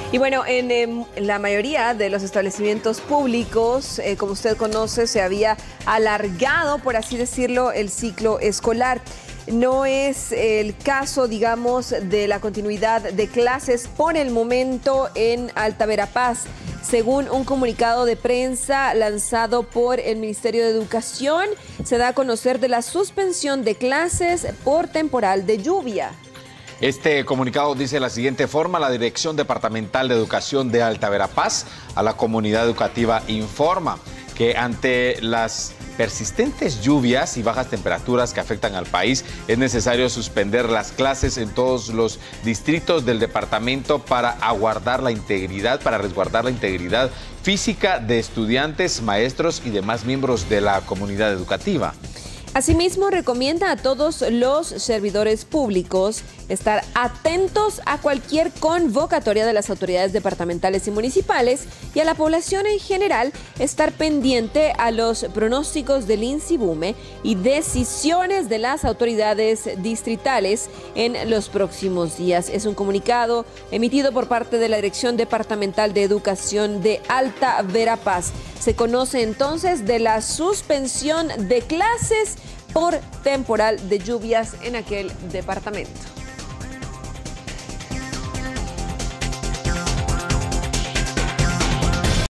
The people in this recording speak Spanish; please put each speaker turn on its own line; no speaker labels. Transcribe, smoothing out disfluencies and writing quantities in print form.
Y bueno, en la mayoría de los establecimientos públicos, como usted conoce, se había alargado, por así decirlo, el ciclo escolar. No es el caso, digamos, de la continuidad de clases por el momento en Alta Verapaz. Según un comunicado de prensa lanzado por el Ministerio de Educación, se da a conocer de la suspensión de clases por temporal de lluvia.
Este comunicado dice de la siguiente forma: la Dirección Departamental de Educación de Alta Verapaz a la comunidad educativa informa que ante las persistentes lluvias y bajas temperaturas que afectan al país, es necesario suspender las clases en todos los distritos del departamento para resguardar la integridad física de estudiantes, maestros y demás miembros de la comunidad educativa.
Asimismo, recomienda a todos los servidores públicos estar atentos a cualquier convocatoria de las autoridades departamentales y municipales, y a la población en general estar pendiente a los pronósticos del INSIBUME y decisiones de las autoridades distritales en los próximos días. Es un comunicado emitido por parte de la Dirección Departamental de Educación de Alta Verapaz. Se conoce entonces de la suspensión de clases por temporal de lluvias en aquel departamento.